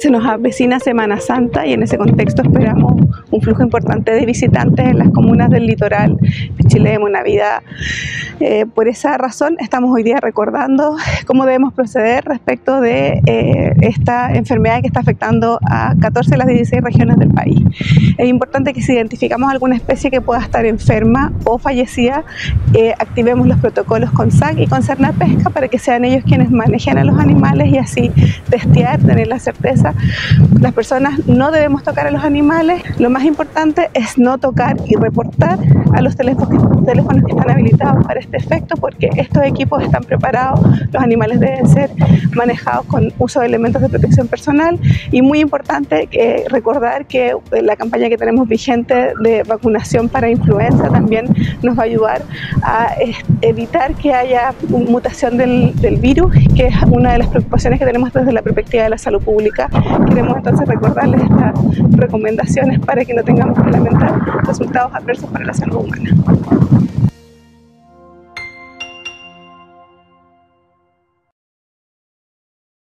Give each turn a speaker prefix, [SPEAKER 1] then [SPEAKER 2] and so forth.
[SPEAKER 1] Se nos avecina Semana Santa y en ese contexto esperamos un flujo importante de visitantes en las comunas del litoral, Pichilemu, Navidad. Por esa razón estamos hoy día recordando cómo debemos proceder respecto de esta enfermedad que está afectando a 14 de las 16 regiones del país. Es importante que si identificamos alguna especie que pueda estar enferma o fallecida, activemos los protocolos con SAC y con Cernapesca para que sean ellos quienes manejen a los animales y así testear, tener la certeza. Las personas no debemos tocar a los animales. Lo más importante es no tocar y reportar a los teléfonos que están habilitados para este efecto, porque estos equipos están preparados, los animales deben ser manejados con uso de elementos de protección personal y muy importante recordar que la campaña que tenemos vigente de vacunación para influenza también nos va a ayudar a evitar que haya mutación del virus, que es una de las preocupaciones que tenemos desde la perspectiva de la salud pública. Queremos entonces recordarles estas recomendaciones para que no tengamos que lamentar resultados adversos para la salud humana.